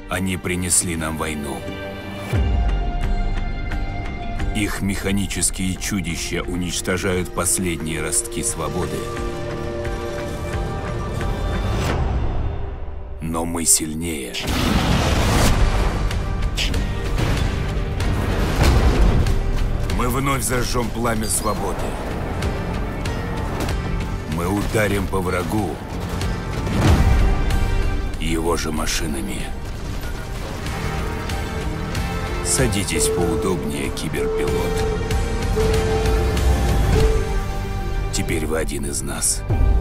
Они принесли нам войну. Их механические чудища уничтожают последние ростки свободы. Но мы сильнее. Мы вновь зажжем пламя свободы. Мы ударим по врагу его же машинами. Садитесь поудобнее, киберпилот. Теперь вы один из нас.